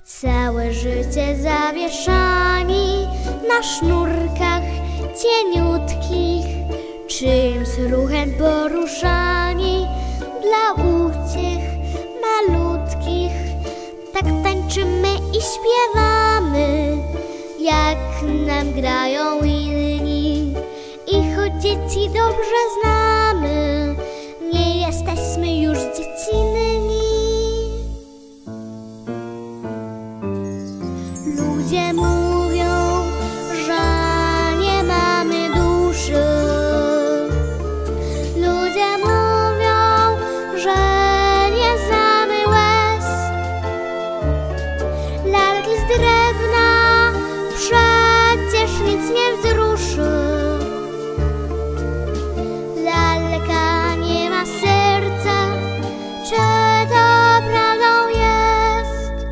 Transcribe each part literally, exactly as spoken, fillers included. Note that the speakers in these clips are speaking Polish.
Całe życie zawieszani na sznurkach cieniutkich, czyimś ruchem poruszani dla uciech malutkich. Tak tańczymy i śpiewamy, jak nam grają inni. I choć dzieci dobrze znamy, nie jesteśmy już dziecinni. Ludzie mówią, że nie mamy duszy. Ludzie mówią, że nie znamy łez. Lalki z drewna przecież nic nie wzruszy. Lalka nie ma serca, czy to prawdą jest?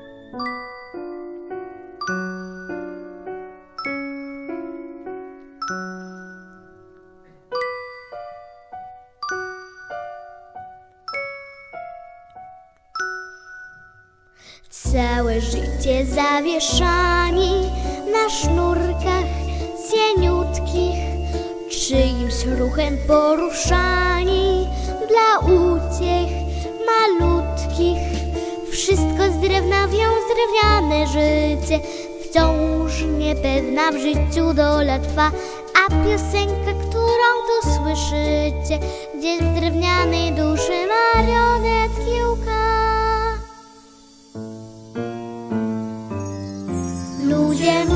Całe życie zawieszani na sznurkach cieniutkich, czyimś ruchem poruszani dla uciech malutkich. Wszystko z drewna wiąz drewniane życie, wciąż niepewna w życiu dola trwa. A piosenka, którą tu słyszycie, gdzieś w drewnianej duszy marionetki łka. Ludzie